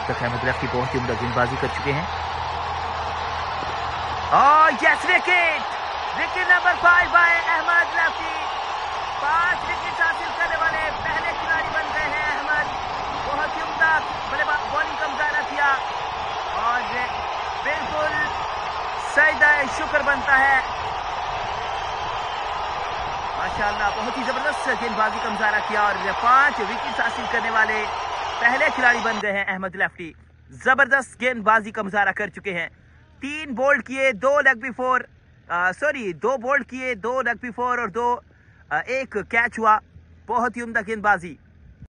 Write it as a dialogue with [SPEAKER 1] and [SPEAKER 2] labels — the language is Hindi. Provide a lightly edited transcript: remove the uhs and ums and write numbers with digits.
[SPEAKER 1] तक अहमद लेफ्टी बहुत ही उम्दा गेंदबाजी कर चुके हैं। और yes wicket, wicket number 5 by Ahmed lefty. 5 wicket हासिल करने वाले पहले खिलाड़ी बन गए हैं अहमद। बहुत ही उम्दा बॉलिंग का मुजाहरा किया और बिल्कुल सजदा शुक्र बनता है। माशाअल्लाह बहुत ही जबरदस्त गेंदबाजी का मुजाहरा किया और 5 विकेट हासिल करने वाले पहले खिलाड़ी बन गए हैं अहमद लेफ्टी। जबरदस्त गेंदबाजी का मुजाहरा कर चुके हैं। 3 बोल्ड किए, 2 लेग बी 4, 2 बोल्ड किए, 2 लेग बी 4 और 1 कैच हुआ। बहुत ही उम्दा गेंदबाजी।